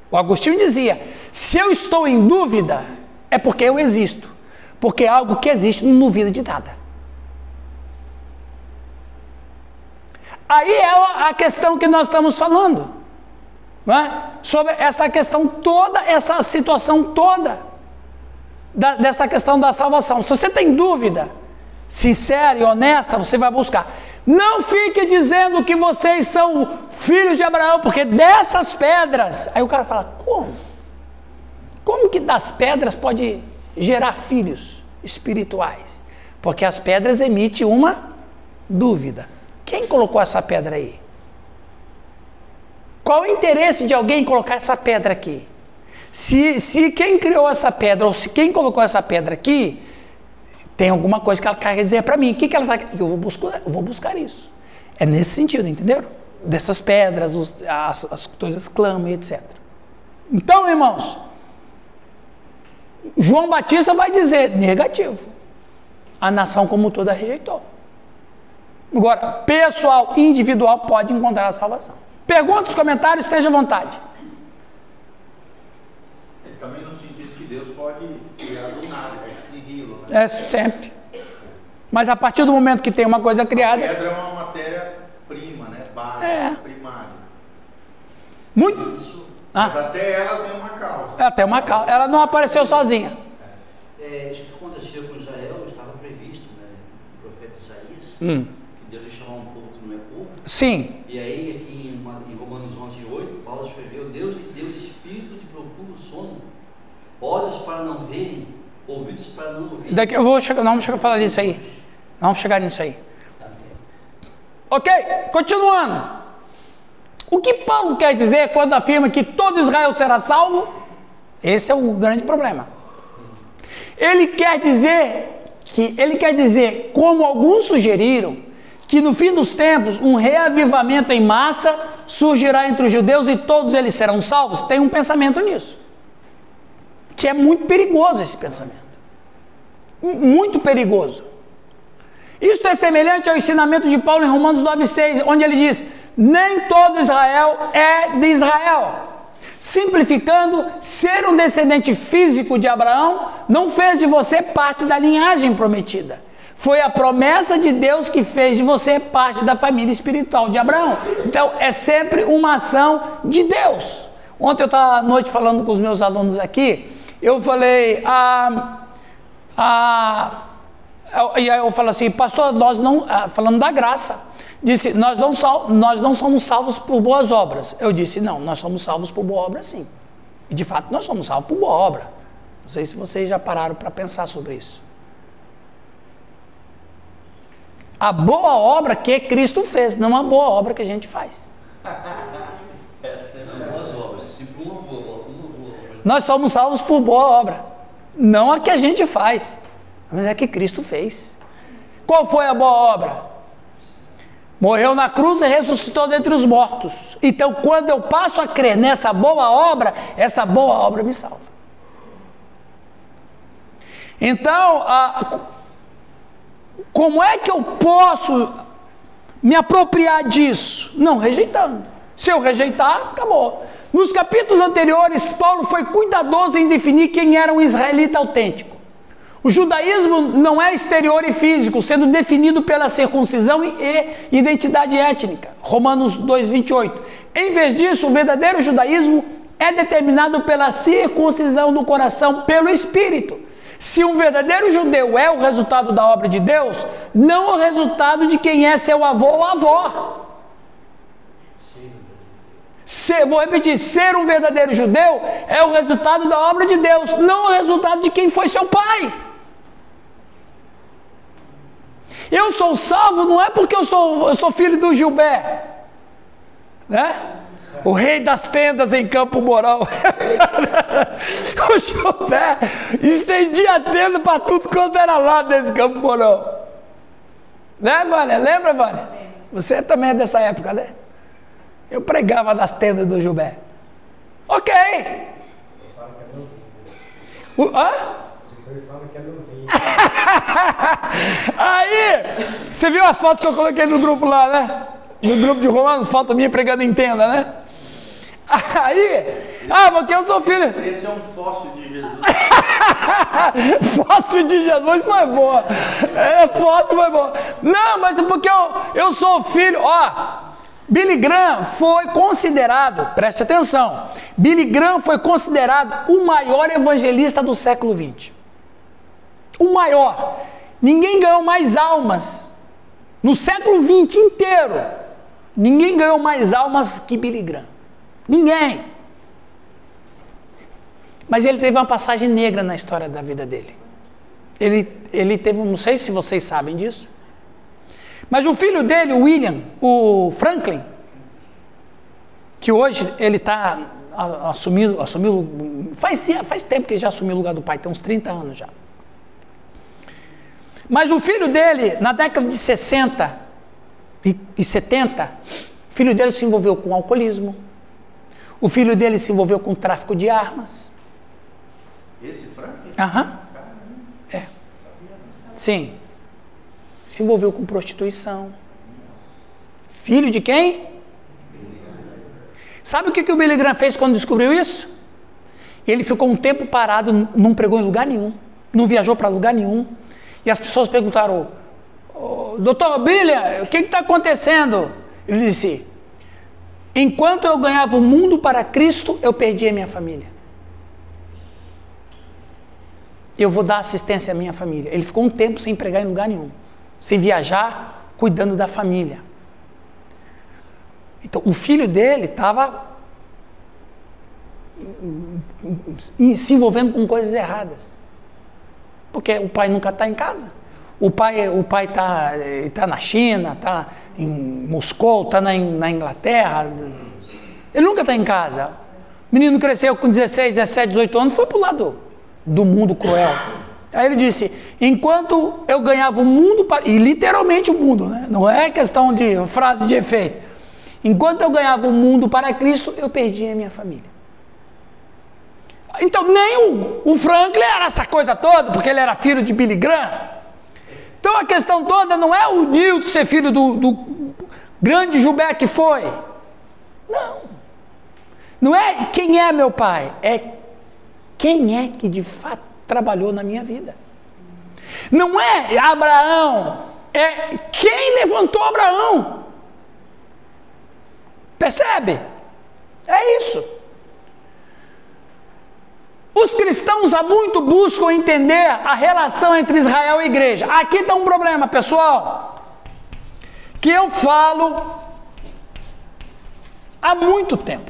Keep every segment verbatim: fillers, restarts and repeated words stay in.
O Agostinho dizia, se eu estou em dúvida, é porque eu existo. Porque algo que existe não duvida de nada. Aí é a questão que nós estamos falando, não é? Sobre essa questão toda, essa situação toda, da, dessa questão da salvação. Se você tem dúvida, sincera e honesta, você vai buscar. Não fique dizendo que vocês são filhos de Abraão, porque dessas pedras... Aí o cara fala, como? Como que das pedras pode gerar filhos espirituais? Porque as pedras emitem uma dúvida. Quem colocou essa pedra aí? Qual o interesse de alguém colocar essa pedra aqui? Se, se quem criou essa pedra, ou se quem colocou essa pedra aqui... tem alguma coisa que ela quer dizer para mim. O que, que ela está... Eu vou buscar, eu vou buscar isso. É nesse sentido, entenderam? Dessas pedras, os, as, as coisas clamam, etcétera. Então, irmãos, João Batista vai dizer negativo. A nação como toda rejeitou. Agora, pessoal, individual, pode encontrar a salvação. Perguntas, comentários, esteja à vontade. Também no sentido que Deus pode criar do nada, extingui-lo, né? É sempre. Mas a partir do momento que tem uma coisa criada... A pedra é uma matéria-prima, né? Básica, é. primária. Muito. Isso, ah. Mas até ela tem uma causa. Ela tem uma causa. Ela não apareceu sozinha. É, isso que aconteceu com Israel estava previsto, né? No profeta Isaías, Hum. que Deus ia chamar um povo que não é povo. Sim. E aí, aqui em, uma, em Romanos onze, oito, Paulo escreveu: Deus lhes deu espírito de profundo sono, olhos para não verem, ouvidos para não ouvirem. Daqui eu vou chegar, não vamos chegar a falar disso aí. Não vamos chegar nisso aí. Ok, continuando. O que Paulo quer dizer quando afirma que todo Israel será salvo? Esse é o grande problema. Ele quer dizer que ele quer dizer, como alguns sugeriram, que no fim dos tempos um reavivamento em massa surgirá entre os judeus e todos eles serão salvos. Tem um pensamento nisso, que é muito perigoso esse pensamento, muito perigoso. Isto é semelhante ao ensinamento de Paulo em Romanos nove, seis, onde ele diz: nem todo Israel é de Israel. Simplificando, ser um descendente físico de Abraão não fez de você parte da linhagem prometida. Foi a promessa de Deus que fez de você parte da família espiritual de Abraão. Então, é sempre uma ação de Deus. Ontem eu estava à noite falando com os meus alunos aqui, eu falei, ah, ah, e aí eu falo assim, pastor, nós não, ah, falando da graça, disse, nós não, sal, nós não somos salvos por boas obras. Eu disse, não, nós somos salvos por boa obra sim. E de fato nós somos salvos por boa obra. Não sei se vocês já pararam para pensar sobre isso. A boa obra que Cristo fez, não a boa obra que a gente faz. Essa é uma boas obras, sempre uma boa, uma boa obra. Nós somos salvos por boa obra, não a que a gente faz, mas a que Cristo fez. Qual foi a boa obra? Morreu na cruz e ressuscitou dentre os mortos. Então, quando eu passo a crer nessa boa obra, essa boa obra me salva. Então, a, como é que eu posso me apropriar disso? Não rejeitando. Se eu rejeitar, acabou. Nos capítulos anteriores, Paulo foi cuidadoso em definir quem era um israelita autêntico. O judaísmo não é exterior e físico, sendo definido pela circuncisão e identidade étnica. Romanos dois, vinte e oito. Em vez disso, o verdadeiro judaísmo é determinado pela circuncisão do coração, pelo Espírito. Se um verdadeiro judeu é o resultado da obra de Deus, não o resultado de quem é seu avô ou avó. Se, vou repetir, ser um verdadeiro judeu é o resultado da obra de Deus, não o resultado de quem foi seu pai. Eu sou salvo não é porque eu sou, eu sou filho do Gilberto, né? O rei das tendas em Campo Mourão. O Gilberto estendia a tenda para tudo quanto era lado desse Campo Mourão. Né, Vânia? Lembra, Vânia? Você também é dessa época, né? Eu pregava nas tendas do Gilberto. Ok. O, hã? Aí, você viu as fotos que eu coloquei no grupo lá, né? No grupo de Romanos, foto minha pregando em tenda, né? Aí, Ah, porque eu sou filho. Esse é um fóssil de Jesus. Fóssil de Jesus foi boa. É, fóssil foi boa. Não, mas é porque eu, eu sou filho. Ó, Billy Graham foi considerado, preste atenção, Billy Graham foi considerado o maior evangelista do século vinte. O maior. Ninguém ganhou mais almas no século vinte inteiro. Ninguém ganhou mais almas que Billy Graham. Ninguém. Mas ele teve uma passagem negra na história da vida dele. Ele, ele teve, não sei se vocês sabem disso, mas o filho dele, o William, o Franklin, que hoje ele está assumindo, assumiu, faz, faz tempo que ele já assumiu o lugar do pai, tem uns trinta anos já. Mas o filho dele, na década de sessenta e setenta, o filho dele se envolveu com alcoolismo, o filho dele se envolveu com tráfico de armas. Esse Franklin? Aham. É. Sim. Se envolveu com prostituição. Filho de quem? Sabe o que, que o Billy Graham fez quando descobriu isso? Ele ficou um tempo parado, não pregou em lugar nenhum, não viajou para lugar nenhum. E as pessoas perguntaram, oh, doutor Billy, o que está acontecendo? Ele disse, enquanto eu ganhava o mundo para Cristo, eu perdi a minha família. Eu vou dar assistência à minha família. Ele ficou um tempo sem pregar em lugar nenhum, sem viajar, cuidando da família. Então, o filho dele estava se envolvendo com coisas erradas. Porque o pai nunca está em casa. O pai o pai está tá na China, está em Moscou, está na, na Inglaterra. Ele nunca está em casa. O menino cresceu com dezesseis, dezessete, dezoito anos, foi para o lado do mundo cruel. Aí ele disse, enquanto eu ganhava o mundo, para, e literalmente o mundo, né? Não é questão de frase de efeito. Enquanto eu ganhava o mundo para Cristo, eu perdi a minha família. Então nem o, o Franklin era essa coisa toda, porque ele era filho de Billy Graham. Então a questão toda não é o Newton ser filho do, do grande Jubé que foi. Não. Não é quem é meu pai, é quem é que de fato trabalhou na minha vida. Não é Abraão, é quem levantou Abraão. Percebe? É isso. Os cristãos há muito buscam entender a relação entre Israel e igreja. Aqui está um problema, pessoal, que eu falo há muito tempo.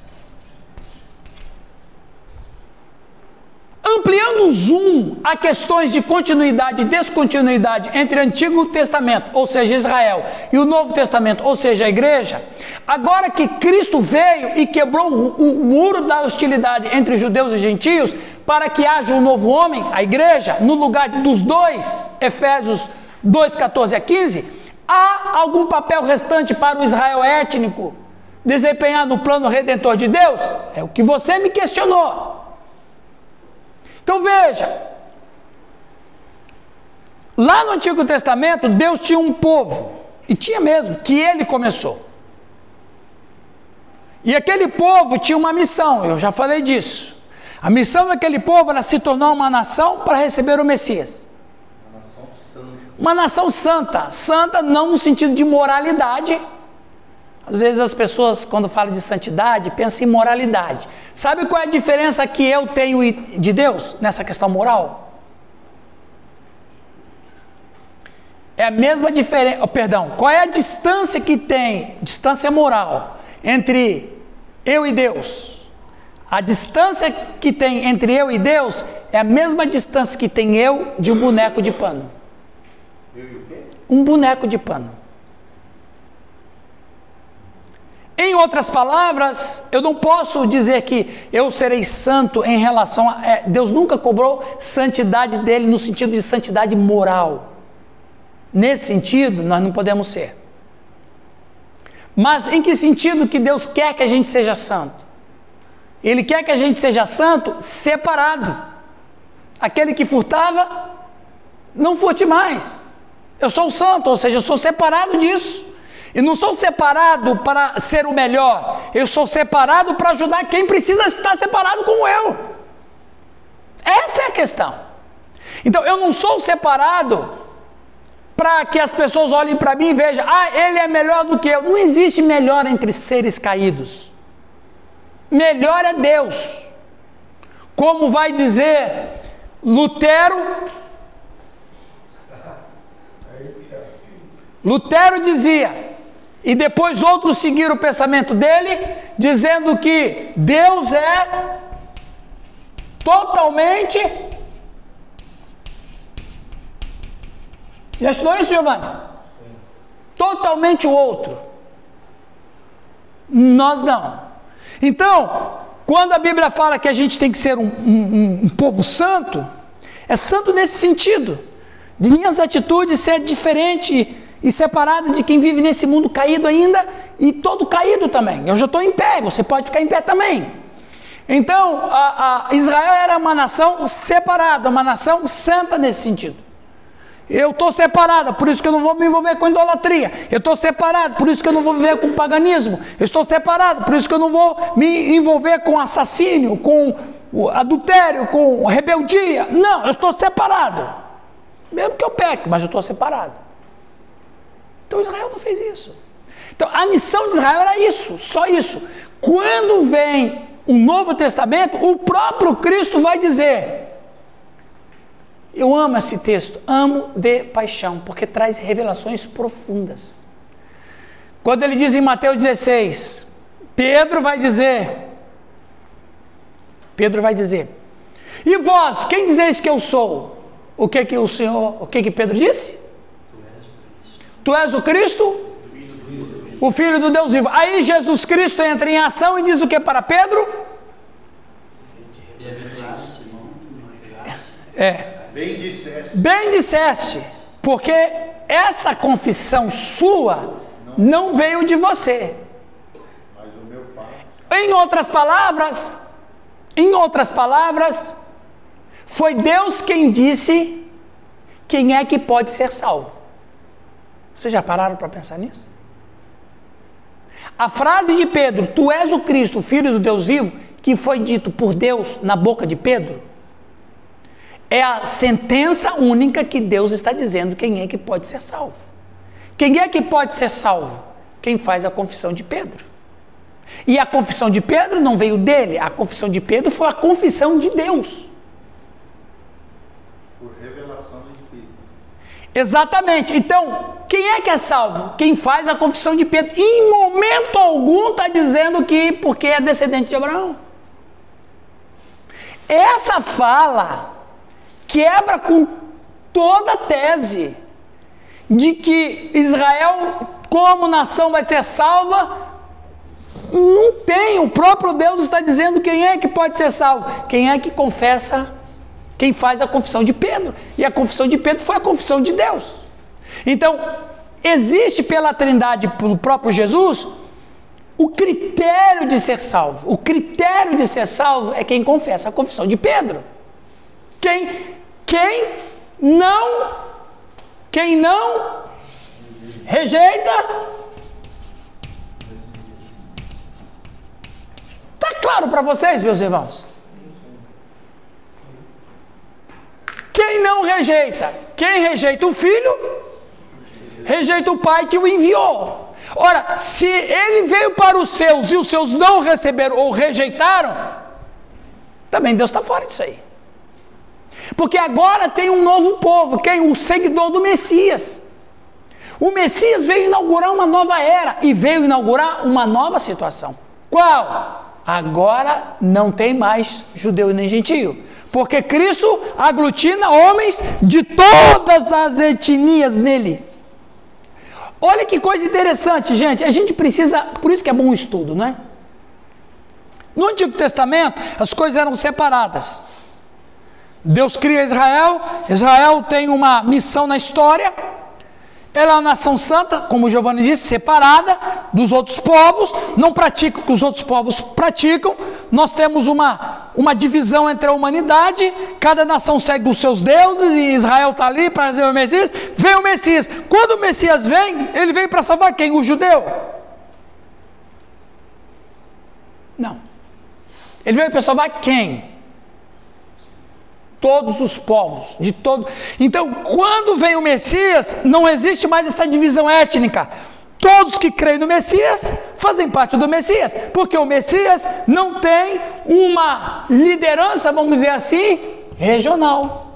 Ampliando o zoom a questões de continuidade e descontinuidade entre o Antigo Testamento, ou seja, Israel, e o Novo Testamento, ou seja, a igreja, agora que Cristo veio e quebrou o, o muro da hostilidade entre judeus e gentios, para que haja um novo homem, a igreja, no lugar dos dois, Efésios dois, quatorze a quinze, há algum papel restante para o Israel étnico desempenhar no plano redentor de Deus? É o que você me questionou. Então veja, lá no Antigo Testamento, Deus tinha um povo, e tinha mesmo, que ele começou. E aquele povo tinha uma missão, eu já falei disso. A missão daquele povo era se tornar uma nação para receber o Messias. Uma nação santa. Uma nação santa, santa não no sentido de moralidade. Às vezes as pessoas, quando falam de santidade, pensam em moralidade. Sabe qual é a diferença que eu tenho de Deus nessa questão moral? É a mesma diferença, oh, perdão, qual é a distância que tem, distância moral, entre eu e Deus? A distância que tem entre eu e Deus é a mesma distância que tem eu de um boneco de pano. Eu e o quê? Um boneco de pano. Em outras palavras, eu não posso dizer que eu serei santo em relação a... É, Deus nunca cobrou santidade dele no sentido de santidade moral. Nesse sentido, nós não podemos ser. Mas em que sentido que Deus quer que a gente seja santo? Ele quer que a gente seja santo separado. Aquele que furtava, não furte mais. Eu sou santo, ou seja, eu sou separado disso. E não sou separado para ser o melhor. Eu sou separado para ajudar quem precisa estar separado como eu. Essa é a questão. Então, eu não sou separado para que as pessoas olhem para mim e vejam, ah, ele é melhor do que eu. Não existe melhor entre seres caídos. Melhor é Deus. Como vai dizer Lutero, Lutero dizia, e depois outros seguiram o pensamento dele, dizendo que Deus é totalmente... Já estudou isso, Giovanni? Totalmente o outro. Nós não. Então, quando a Bíblia fala que a gente tem que ser um, um, um povo santo, é santo nesse sentido, de minhas atitudes ser diferente e separada de quem vive nesse mundo caído ainda, e todo caído também. Eu já estou em pé, você pode ficar em pé também. Então, a, a Israel era uma nação separada, uma nação santa nesse sentido. Eu estou separado, por isso que eu não vou me envolver com idolatria. Eu estou separado, por isso que eu não vou viver com paganismo. Eu estou separado, por isso que eu não vou me envolver com assassínio, com adultério, com rebeldia. Não, eu estou separado. Mesmo que eu peque, mas eu estou separado. Então Israel não fez isso. Então a missão de Israel era isso, só isso. Quando vem o Novo Testamento, o próprio Cristo vai dizer... Eu amo esse texto, amo de paixão, porque traz revelações profundas. Quando ele diz em Mateus dezesseis, Pedro vai dizer, Pedro vai dizer, e vós, quem dizeis que eu sou? O que que o Senhor, o que que Pedro disse? Tu és o Cristo? O Filho do Deus vivo. Aí Jesus Cristo entra em ação e diz o que para Pedro? É. Bem disseste. Bem disseste, porque essa confissão sua não veio de você. Mas o meu Pai. Em outras palavras, em outras palavras, foi Deus quem disse quem é que pode ser salvo. Vocês já pararam para pensar nisso? A frase de Pedro, tu és o Cristo, o Filho do Deus vivo, que foi dito por Deus na boca de Pedro, é a sentença única que Deus está dizendo quem é que pode ser salvo. Quem é que pode ser salvo? Quem faz a confissão de Pedro. E a confissão de Pedro não veio dele, a confissão de Pedro foi a confissão de Deus. Por revelação do Espírito. Exatamente. Então, quem é que é salvo? Quem faz a confissão de Pedro. Em momento algum está dizendo que porque é descendente de Abraão. Essa fala quebra com toda a tese de que Israel, como nação, vai ser salva. Não tem, o próprio Deus está dizendo quem é que pode ser salvo, quem é que confessa, quem faz a confissão de Pedro, e a confissão de Pedro foi a confissão de Deus. Então, existe pela Trindade, pelo próprio Jesus, o critério de ser salvo. O critério de ser salvo é quem confessa a confissão de Pedro. Quem Quem não, quem não rejeita, está claro para vocês, meus irmãos? Quem não rejeita, quem rejeita o filho, rejeita o pai que o enviou. Ora, se ele veio para os seus e os seus não receberam ou rejeitaram, também Deus está fora disso aí. Porque agora tem um novo povo, quem? O seguidor do Messias. O Messias veio inaugurar uma nova era e veio inaugurar uma nova situação. Qual? Agora não tem mais judeu e nem gentio, porque Cristo aglutina homens de todas as etnias nele. Olha que coisa interessante, gente. A gente precisa, por isso que é bom o estudo, não é? No Antigo Testamento, as coisas eram separadas. Deus cria Israel, Israel tem uma missão na história, ela é uma nação santa, como o Giovanni disse, separada dos outros povos, não pratica o que os outros povos praticam. Nós temos uma, uma divisão entre a humanidade, cada nação segue os seus deuses, e Israel está ali para receber o Messias. Vem o Messias. Quando o Messias vem, ele vem para salvar quem? O judeu? Não. Ele veio para salvar quem? Todos os povos, de todo. Então, quando vem o Messias, não existe mais essa divisão étnica. Todos que creem no Messias fazem parte do Messias, porque o Messias não tem uma liderança, vamos dizer assim, regional.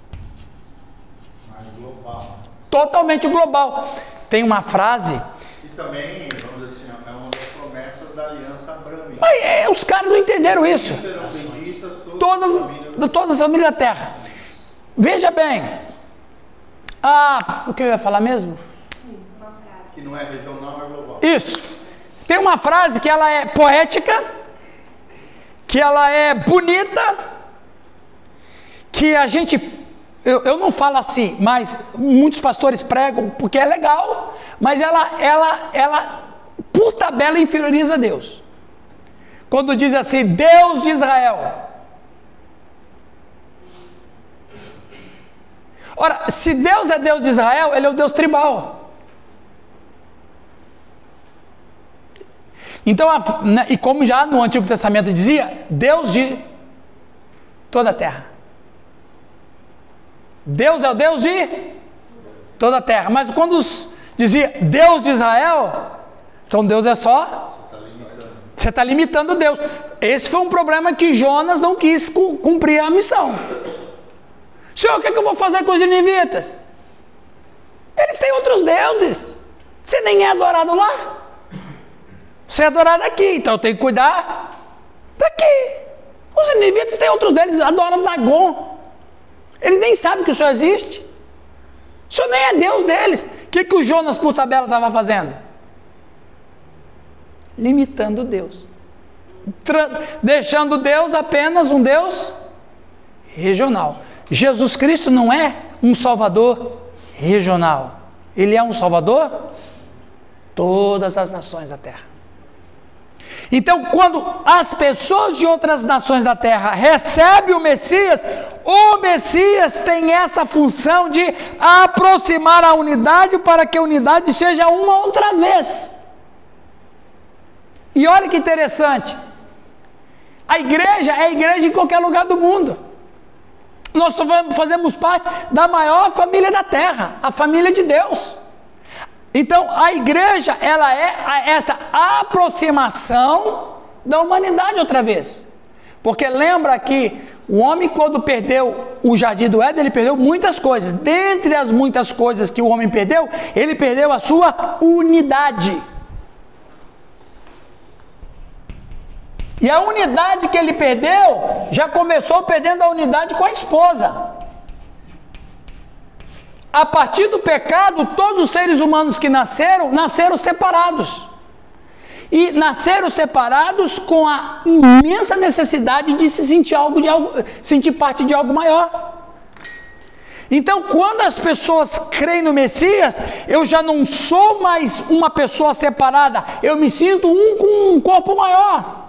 Mais global. Totalmente global. Tem uma frase. E também, vamos dizer assim, é uma das promessas da aliança abrâmica. Mas é, os caras não entenderam isso. Serão benditas Todas as famílias, todas as famílias da terra. Veja bem. Ah, o que eu ia falar mesmo? Que não é regional, é global. Isso. Tem uma frase que ela é poética, que ela é bonita, que a gente, eu, eu não falo assim, mas muitos pastores pregam porque é legal, mas ela, ela, ela, por tabela, inferioriza Deus. Quando diz assim, Deus de Israel. Ora, se Deus é Deus de Israel, Ele é o Deus tribal. Então, né, e como já no Antigo Testamento dizia, Deus de toda a terra. Deus é o Deus de toda a terra. Mas quando dizia Deus de Israel, então Deus é só... Você está limitando Deus. Esse foi um problema que Jonas não quis cumprir a missão. Senhor, o que, é que eu vou fazer com os ninivitas? Eles têm outros deuses. Você nem é adorado lá. Você é adorado aqui, então eu tenho que cuidar daqui. Os ninivitas têm outros deles, adoram Dagon. Eles nem sabem que o Senhor existe. O Senhor nem é Deus deles. O que, que o Jonas por tabela estava fazendo? Limitando Deus. Tra- deixando Deus apenas um Deus regional. Jesus Cristo não é um Salvador regional. Ele é um Salvador todas as nações da terra. Então, quando as pessoas de outras nações da terra recebem o Messias, o Messias tem essa função de aproximar a unidade para que a unidade seja uma outra vez. E olha que interessante, a igreja é a igreja em qualquer lugar do mundo. Nós só fazemos parte da maior família da terra, a família de Deus. Então, a igreja, ela é essa aproximação da humanidade outra vez. Porque lembra que o homem, quando perdeu o jardim do Éden, ele perdeu muitas coisas. Dentre as muitas coisas que o homem perdeu, ele perdeu a sua unidade. E a unidade que ele perdeu, já começou perdendo a unidade com a esposa. A partir do pecado, todos os seres humanos que nasceram, nasceram separados. E nasceram separados com a imensa necessidade de se sentir algo de algo, sentir parte de algo maior. Então, quando as pessoas creem no Messias, eu já não sou mais uma pessoa separada, eu me sinto um com um corpo maior.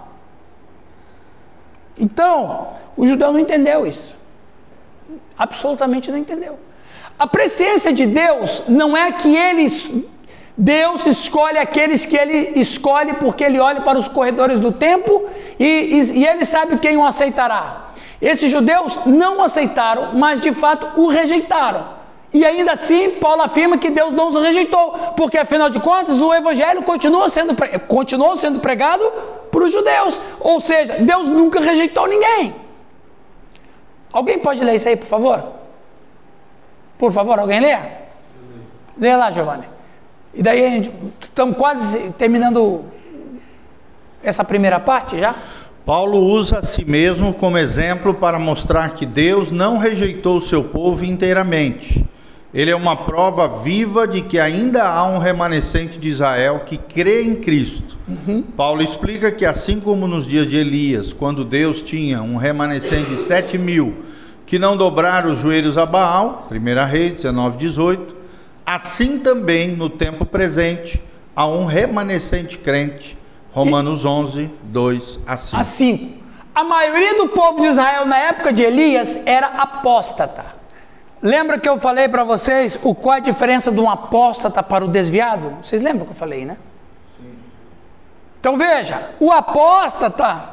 Então, o judeu não entendeu isso. Absolutamente não entendeu. A presciência de Deus não é que eles, Deus escolhe aqueles que Ele escolhe porque Ele olha para os corredores do tempo e, e, e Ele sabe quem o aceitará. Esses judeus não o aceitaram, mas de fato o rejeitaram. E ainda assim, Paulo afirma que Deus não os rejeitou, porque afinal de contas o Evangelho continua sendo, continuou sendo pregado para os judeus. Ou seja, Deus nunca rejeitou ninguém. Alguém pode ler isso aí, por favor? Por favor, alguém lê? Lê lá, Giovanni. E daí, a gente, estamos quase terminando essa primeira parte já. Paulo usa a si mesmo como exemplo para mostrar que Deus não rejeitou o seu povo inteiramente. Ele é uma prova viva de que ainda há um remanescente de Israel que crê em Cristo. Uhum. Paulo explica que assim como nos dias de Elias, quando Deus tinha um remanescente de sete mil que não dobraram os joelhos a Baal, primeira Reis dezenove, dezoito, assim também no tempo presente há um remanescente crente, Romanos onze, dois a cinco. A cinco. A maioria do povo de Israel na época de Elias era apóstata. Lembra que eu falei para vocês o, qual a diferença de um apóstata para o desviado? Vocês lembram que eu falei, né? Sim. Então veja, o apóstata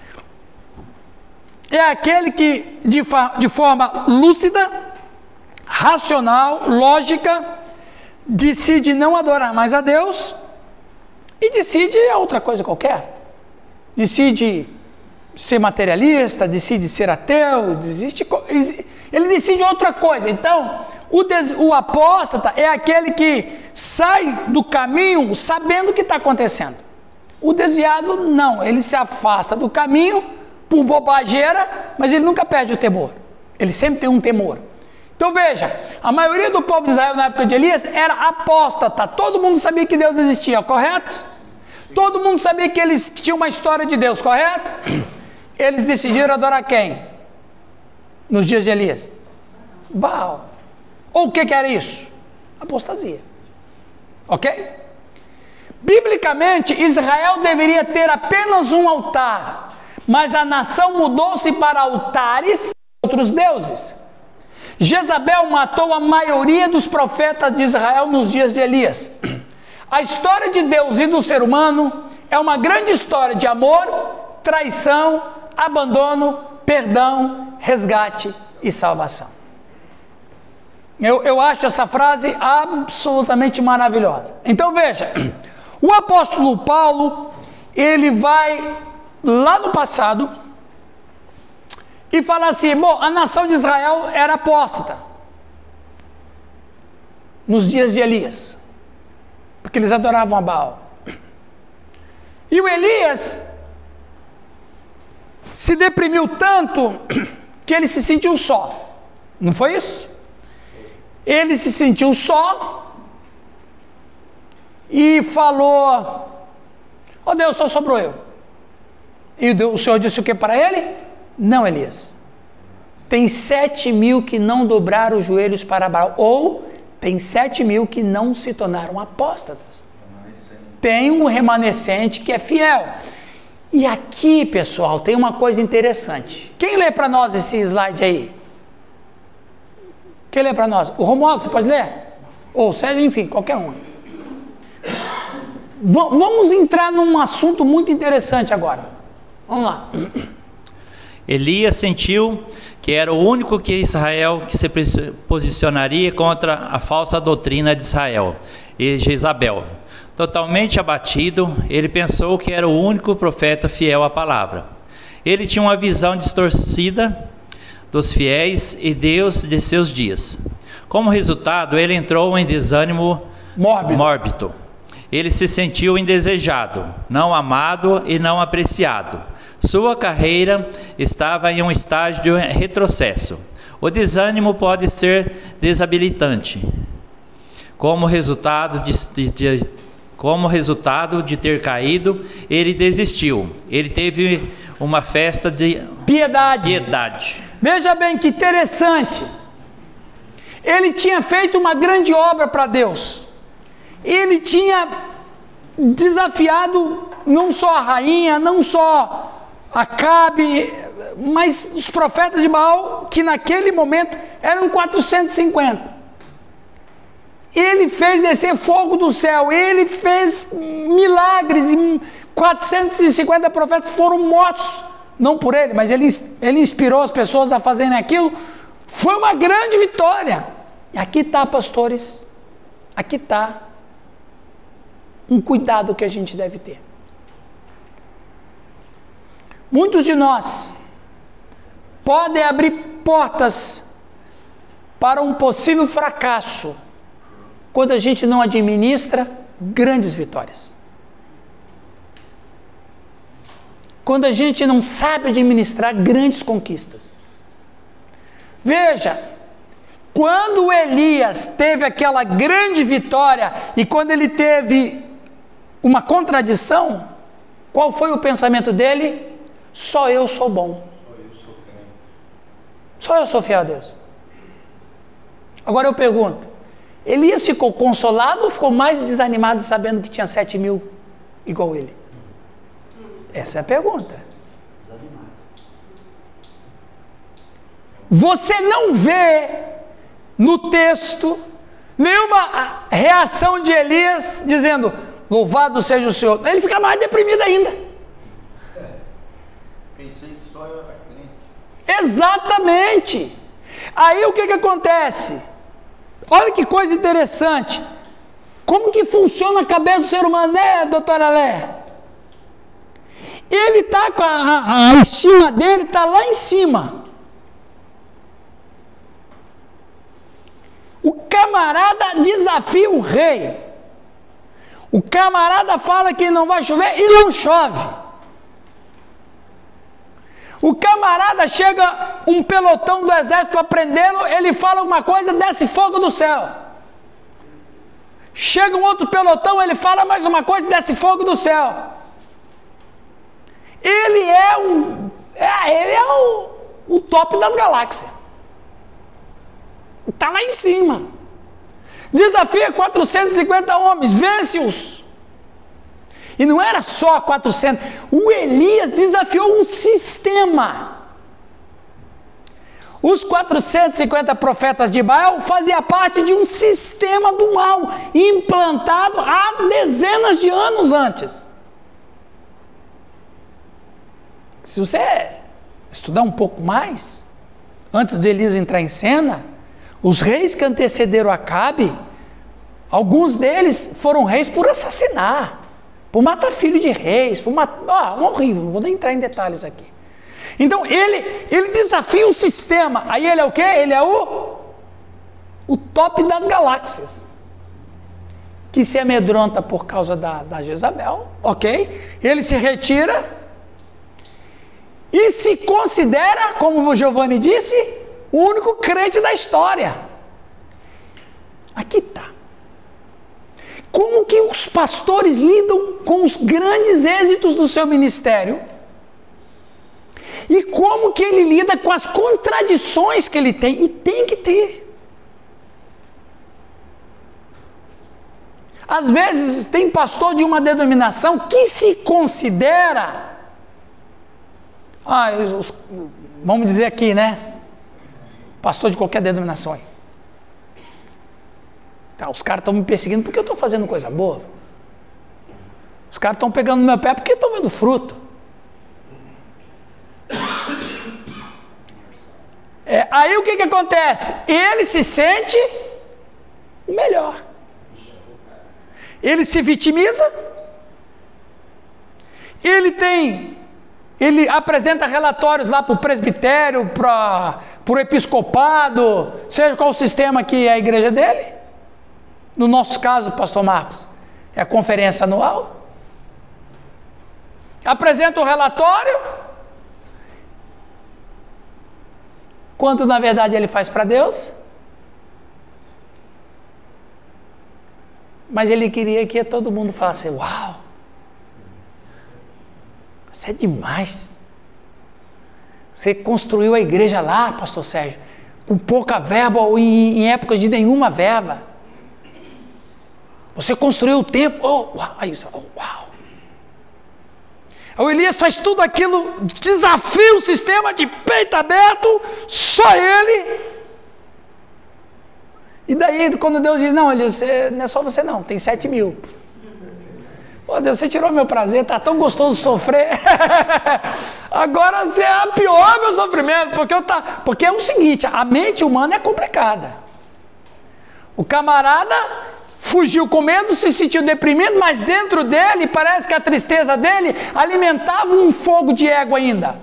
é aquele que de, de forma lúcida, racional, lógica, decide não adorar mais a Deus e decide outra coisa qualquer. Decide ser materialista, decide ser ateu, desiste, ele decide outra coisa. Então, o, des, o apóstata é aquele que sai do caminho sabendo o que está acontecendo. O desviado não, ele se afasta do caminho por bobageira, mas ele nunca perde o temor. Ele sempre tem um temor. Então veja, a maioria do povo de Israel na época de Elias era apóstata. Todo mundo sabia que Deus existia, correto? Todo mundo sabia que eles tinham uma história de Deus, correto? Eles decidiram adorar quem? Nos dias de Elias? Baal. Ou o que, que era isso? Apostasia. Ok? Biblicamente, Israel deveria ter apenas um altar, mas a nação mudou-se para altares de outros deuses. Jezabel matou a maioria dos profetas de Israel nos dias de Elias. A história de Deus e do ser humano é uma grande história de amor, traição, abandono, perdão, resgate e salvação. Eu, eu acho essa frase absolutamente maravilhosa. Então veja, o apóstolo Paulo, ele vai lá no passado e fala assim, bom, a nação de Israel era apóstata nos dias de Elias, porque eles adoravam a Baal. E o Elias se deprimiu tanto que ele se sentiu só. Não foi isso? Ele se sentiu só e falou, ó Deus, só sobrou eu. E o Senhor disse o que para ele? Não, Elias. Tem sete mil que não dobraram os joelhos para Baal, ou tem sete mil que não se tornaram apóstatas. Tem um remanescente que é fiel. E aqui, pessoal, tem uma coisa interessante. Quem lê para nós esse slide aí? Quem lê para nós? O Romualdo, você pode ler? Ou o Sérgio, enfim, qualquer um. Vamos entrar num assunto muito interessante agora. Vamos lá. Elias sentiu que era o único que Israel que se posicionaria contra a falsa doutrina de Israel e Jezabel. Totalmente abatido, ele pensou que era o único profeta fiel à palavra. Ele tinha uma visão distorcida dos fiéis e Deus de seus dias. Como resultado, ele entrou em desânimo mórbido. mórbido. Ele se sentiu indesejado, não amado e não apreciado. Sua carreira estava em um estágio de retrocesso. O desânimo pode ser desabilitante. Como resultado de, de, de, como resultado de ter caído, ele desistiu. Ele teve uma festa de piedade. piedade. Veja bem que interessante. Ele tinha feito uma grande obra para Deus. Ele tinha desafiado não só a rainha, não só Acabe, mas os profetas de Baal, que naquele momento eram quatrocentos e cinquenta. Ele fez descer fogo do céu, ele fez milagres, e quatrocentos e cinquenta profetas foram mortos, não por ele, mas ele, ele inspirou as pessoas a fazerem aquilo. Foi uma grande vitória. E aqui está, pastores, aqui está um cuidado que a gente deve ter. Muitos de nós podem abrir portas para um possível fracasso quando a gente não administra grandes vitórias. Quando a gente não sabe administrar grandes conquistas. Veja, quando Elias teve aquela grande vitória e quando ele teve uma contradição, qual foi o pensamento dele? Só eu sou bom. Só eu sou fiel a Deus. Agora eu pergunto, Elias ficou consolado ou ficou mais desanimado sabendo que tinha sete mil igual ele? Essa é a pergunta. você não vê no texto nenhuma reação de Elias dizendo, louvado seja o Senhor. Ele fica mais deprimido ainda. Pensei que só eu era crente. Exatamente. Aí o que que acontece? Olha que coisa interessante. Como que funciona a cabeça do ser humano, né, doutora Lé? Ele está com a, a, a estima dele, está lá em cima. O camarada desafia o rei. O camarada fala que não vai chover e não chove. O camarada chega um pelotão do exército para prendê-lo, ele fala alguma coisa, desce fogo do céu. Chega um outro pelotão, ele fala mais uma coisa, desce fogo do céu. Ele é um, é, ele é o, o top das galáxias. Está lá em cima. Desafia quatrocentos e cinquenta homens, vence-os. E não era só quatrocentos. O Elias desafiou um sistema. Os quatrocentos e cinquenta profetas de Baal faziam parte de um sistema do mal, implantado há dezenas de anos antes. Se você estudar um pouco mais, antes de Elias entrar em cena, os reis que antecederam Acabe, alguns deles foram reis por assassinar, por matar filho de reis, por matar... Ah, um horrível, não vou nem entrar em detalhes aqui. Então, ele, ele desafia o sistema. Aí ele é o quê? Ele é o, o top das galáxias. Que se amedronta por causa da, da Jezabel, ok? Ele se retira e se considera, como o Giovanni disse, o único crente da história. Aqui está. Como que os pastores lidam com os grandes êxitos do seu ministério? E como que ele lida com as contradições que ele tem? E tem que ter. Às vezes tem pastor de uma denominação que se considera, ah, os, vamos dizer aqui, né? Pastor de qualquer denominação aí. Tá, os caras estão me perseguindo porque eu estou fazendo coisa boa. Os caras estão pegando no meu pé porque eu estou vendo fruto. É, aí o que que acontece? Ele se sente o melhor. Ele se vitimiza. Ele tem, ele apresenta relatórios lá para o presbitério, para o episcopado, seja qual o sistema que é a igreja dele. No nosso caso, pastor Marcos, é a conferência anual. Apresenta o relatório. Quanto na verdade ele faz para Deus? Mas ele queria que todo mundo falasse, uau, isso é demais. Você construiu a igreja lá, pastor Sérgio, com pouca verba ou em, em épocas de nenhuma verba. Você construiu o templo, oh, uau, isso, oh, uau. O Elias faz tudo aquilo, desafia o sistema de peito aberto, só ele. E daí, quando Deus diz, não, Elias, não é só você não, tem sete mil. Pô, Deus, você tirou meu prazer, tá tão gostoso sofrer. Agora você é pior meu sofrimento, porque, eu tá, porque é o seguinte, a mente humana é complicada. O camarada fugiu com medo, se sentiu deprimido, mas dentro dele, parece que a tristeza dele alimentava um fogo de ego ainda.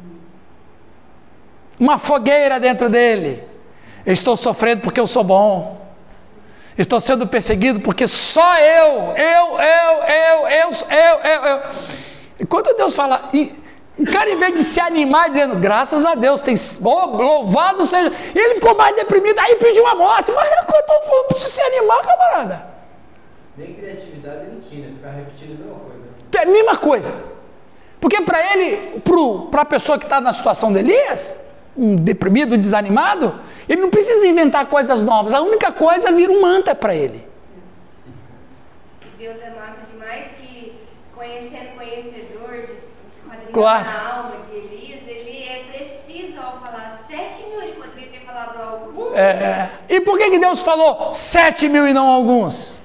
Uma fogueira dentro dele. Eu estou sofrendo porque eu sou bom. Estou sendo perseguido porque só eu, eu, eu, eu, eu, eu, eu, eu. E quando Deus fala, o cara em vez de se animar dizendo, graças a Deus, tem, oh, louvado seja, e ele ficou mais deprimido, aí pediu a morte. Mas eu estou falando, precisa se animar, camarada. Nem criatividade ele tinha, ficar repetindo a mesma coisa. É a mesma coisa. Porque para ele, para a pessoa que está na situação de Elias, um deprimido, um desanimado, ele não precisa inventar coisas novas, a única coisa vira um mantra para ele. Deus é massa demais que, conhecendo o conhecedor, de esquadrinhar Claro. a alma de Elias, ele é preciso ao só falar sete mil, ele poderia ter falado alguns. É. E por que, que Deus falou sete mil e não alguns?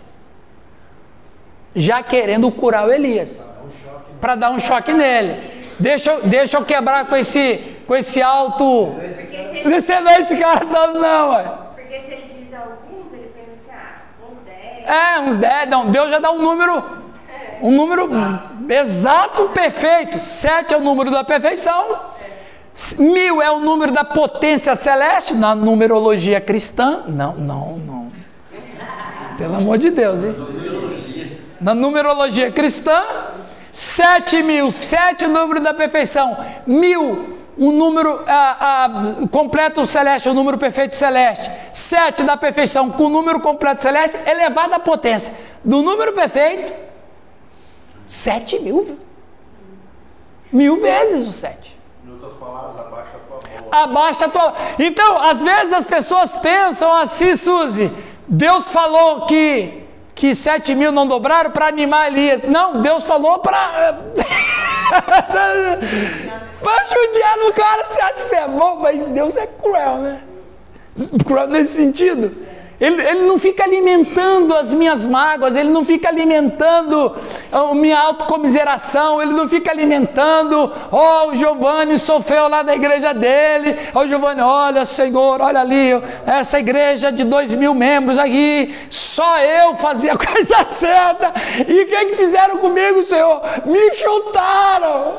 Já querendo curar o Elias. Para dar um choque nele. Deixa, eu- deixa eu quebrar com esse, com esse alto. Porque se ele, Você não é esse cara todo, não, ué. porque se ele diz alguns, ele pensa assim, ah, uns dez. É, uns dez, não. Deus já dá um número, um número exato, perfeito. Sete é o número da perfeição. Mil é o número da potência celeste na numerologia cristã. Não, não, não. Pelo amor de Deus, hein? Na numerologia cristã, sete mil, sete o número da perfeição. Mil, o número ah, ah, completo celeste, o número perfeito celeste. Sete da perfeição com o número completo celeste elevado à potência. Do número perfeito, sete mil. viu? Mil vezes o sete. Em outras palavras, abaixa a tua bola. Abaixa a tua. Então, às vezes as pessoas pensam assim, Suzy, Deus falou que, que sete mil não dobraram para animar Elias. Não, Deus falou para. Para judiar no cara, você acha que você é bom, mas Deus é cruel, né? Cruel nesse sentido. Ele, ele não fica alimentando as minhas mágoas, ele não fica alimentando a minha autocomiseração, ele não fica alimentando, ó, oh, o Giovanni sofreu lá da igreja dele, ó, oh, Giovanni, olha, Senhor, olha ali, essa igreja de dois mil membros aqui, só eu fazia coisa certa, e o que, que fizeram comigo, Senhor? Me chutaram.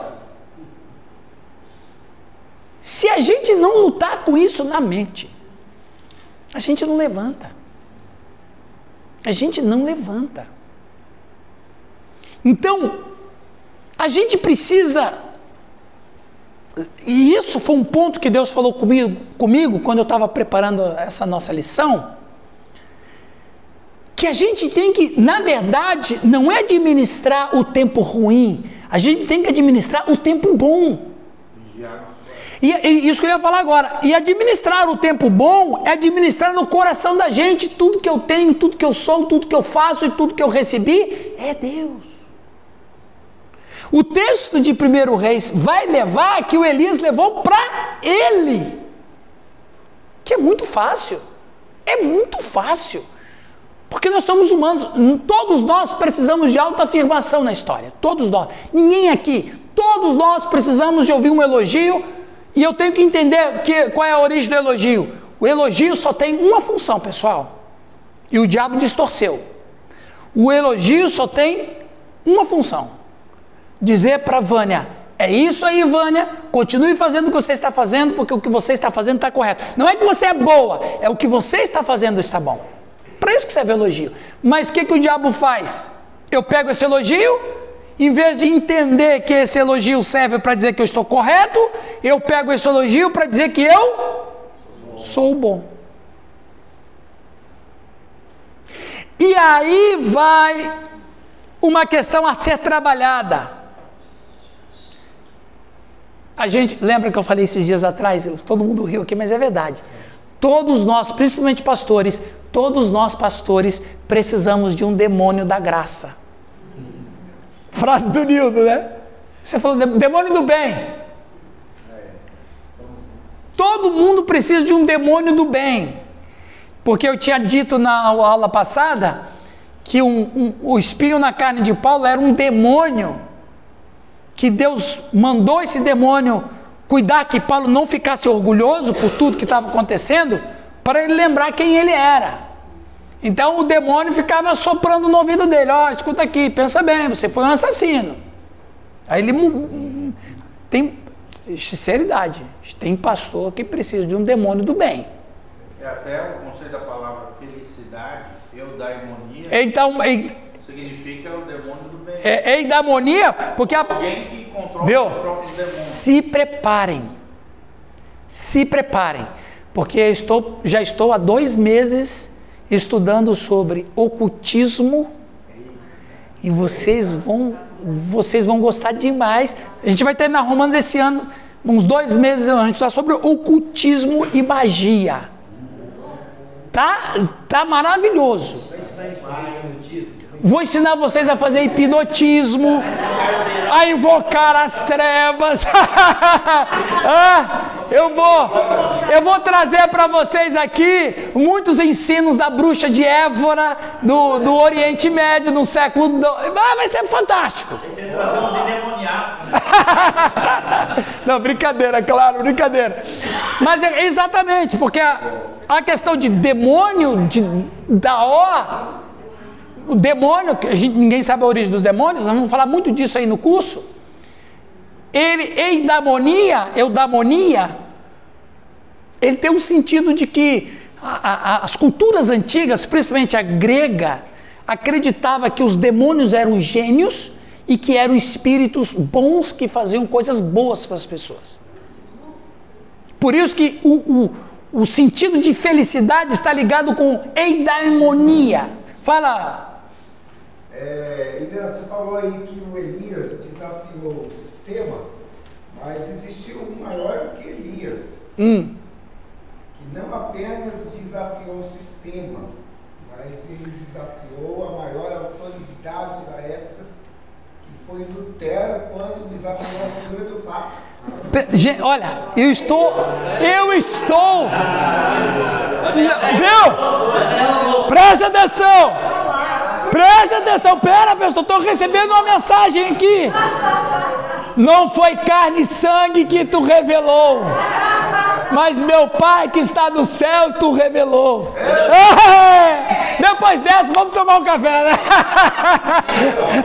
Se a gente não lutar com isso na mente, a gente não levanta. A gente não levanta. Então, a gente precisa, e isso foi um ponto que Deus falou comigo, comigo quando eu estava preparando essa nossa lição, que a gente tem que, na verdade, não é administrar o tempo ruim, a gente tem que administrar o tempo bom. E, e isso que eu ia falar agora. E administrar o tempo bom é administrar no coração da gente tudo que eu tenho, tudo que eu sou, tudo que eu faço e tudo que eu recebi é Deus. O texto de primeiro Reis vai levar que o Elias levou para ele, que é muito fácil. É muito fácil. Porque nós somos humanos. Todos nós precisamos de autoafirmação na história. Todos nós. Ninguém aqui. Todos nós precisamos de ouvir um elogio. E eu tenho que entender que, qual é a origem do elogio. O elogio só tem uma função, pessoal. E o diabo distorceu. O elogio só tem uma função. Dizer para Vânia, é isso aí, Vânia, continue fazendo o que você está fazendo, porque o que você está fazendo está correto. Não é que você é boa, é o que você está fazendo está bom. Para isso que serve o elogio. Mas o que, que o diabo faz? Eu pego esse elogio... Em vez de entender que esse elogio serve para dizer que eu estou correto, eu pego esse elogio para dizer que eu sou bom. E aí vai uma questão a ser trabalhada. A gente, lembra que eu falei esses dias atrás, todo mundo riu aqui, mas é verdade. Todos nós, principalmente pastores, todos nós pastores precisamos de um demônio da graça. Frase do Nildo, né? Você falou, demônio do bem. Todo mundo precisa de um demônio do bem. Porque eu tinha dito na aula passada que um, um, o espinho na carne de Paulo era um demônio, que Deus mandou esse demônio cuidar que Paulo não ficasse orgulhoso por tudo que estava acontecendo, para ele lembrar quem ele era. Então o demônio ficava soprando no ouvido dele, ó, oh, escuta aqui, pensa bem, você foi um assassino. Aí ele tem sinceridade, tem pastor que precisa de um demônio do bem. É até o conceito da palavra felicidade, eudaimonia, então, e, significa o demônio do bem. É, é eudaimonia, porque a, alguém que controla viu? os próprios Se preparem, se preparem, porque eu estou, já estou há dois meses estudando sobre ocultismo e vocês vão, vocês vão gostar demais. A gente vai terminar Romanos esse ano, uns dois meses, a gente está sobre ocultismo e magia. Tá, tá maravilhoso. Vou ensinar vocês a fazer hipnotismo, a invocar as trevas. ah, eu vou, eu vou trazer para vocês aqui muitos ensinos da bruxa de Évora, do, do Oriente Médio, no século dois. Ah, vai ser fantástico. Você trazer uns endemoniados. Não, brincadeira, claro, brincadeira. Mas é exatamente, porque a, a questão de demônio, de Daó, o demônio, que a gente, ninguém sabe a origem dos demônios, nós vamos falar muito disso aí no curso. Ele, eudaimonia, eudaimonia, ele tem um sentido de que a, a, as culturas antigas, principalmente a grega, acreditava que os demônios eram gênios e que eram espíritos bons que faziam coisas boas para as pessoas. Por isso que o, o, o sentido de felicidade está ligado com eudaimonia. Fala. É, você falou aí que o Elias desafiou o sistema, mas existiu um maior do que Elias, Hum. que não apenas desafiou o sistema, mas ele desafiou a maior autoridade da época, que foi Lutero, quando desafiou a figura do Papa. Gente, olha, eu estou, eu estou, viu? Preste atenção, preste atenção, pera, pessoal, estou recebendo uma mensagem aqui. Não foi carne e sangue que tu revelou, mas meu Pai que está no céu tu revelou. Depois dessa, vamos tomar um café, né?